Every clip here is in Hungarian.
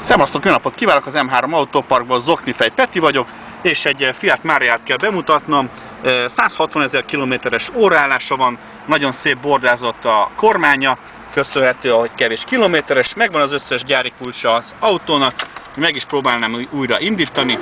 Szevasztok, jó napot kívánok! Az M3 Autóparkból Zoknifej Peti vagyok, és egy Fiat Mariát kell bemutatnom. 160 000 kilométeres óraállása van, nagyon szép bordázott a kormánya, köszönhető, hogy kevés kilométeres, megvan az összes gyári kulcsa az autónak, meg is próbálnám újra indítani.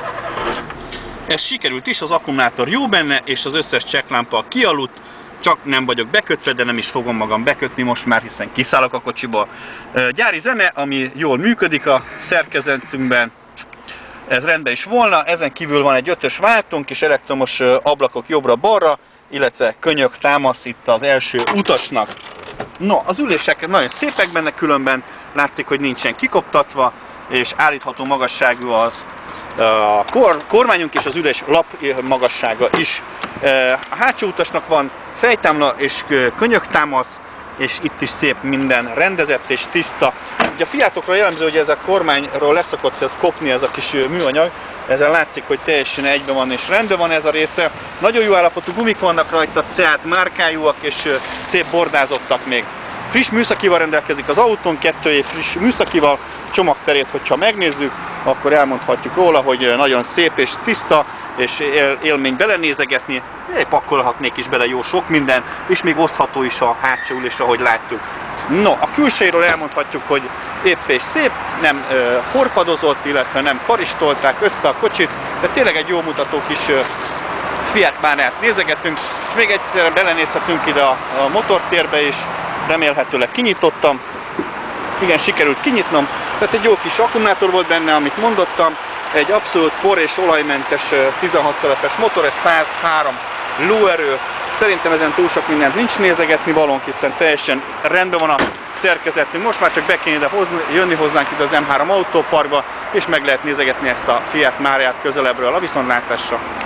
Ez sikerült is, az akkumulátor jó benne, és az összes csekklámpa kialudt, csak nem vagyok bekötve, de nem is fogom magam bekötni most már, hiszen kiszállok a kocsiból. Gyári zene, ami jól működik a szerkezetünkben, ez rendben is volna. Ezen kívül van egy 5-ös váltónk és elektromos ablakok jobbra-balra, illetve könyök támasz itt az első utasnak. No, az ülések nagyon szépek benne, különben látszik, hogy nincsen kikoptatva, és állítható magasságú az a kormányunk és az ülés lap magassága is. A hátsó utasnak van fejtámla és könyöktámasz, és itt is szép minden rendezett és tiszta. Ugye a Fiatokra jellemző, hogy ez a kormányról leszokott ez kopni, ez a kis műanyag, ezen látszik, hogy teljesen egyben van és rendben van ez a része. Nagyon jó állapotú gumik vannak rajta, Seat márkájúak és szép bordázottak még. Friss műszakival rendelkezik az autón, 2 év friss műszakival, csomagterét, hogyha megnézzük, akkor elmondhatjuk róla, hogy nagyon szép és tiszta, és élmény belenézegetni, pakolhatnék is bele jó sok minden, és még osztható is a hátsó ülés, ahogy láttuk. No, a külsejéről elmondhatjuk, hogy épp és szép, nem horpadozott, illetve nem karistolták össze a kocsit, de tényleg egy jó mutató kis Fiat Mariát nézegetünk, és még egyszer belenézhetünk ide a motortérbe is, remélhetőleg kinyitottam. Igen, sikerült kinyitnom, tehát egy jó kis akkumulátor volt benne, amit mondottam, egy abszolút por- és olajmentes 16 szelepes motor, ez 103 lóerő. Szerintem ezen túl sok mindent nincs nézegetni valónk, hiszen teljesen rendben van a szerkezetünk. Most már csak be kéne jönni hozzánk ide az M3 Autóparkba, és meg lehet nézegetni ezt a Fiat Mariát közelebbről. A viszontlátásra!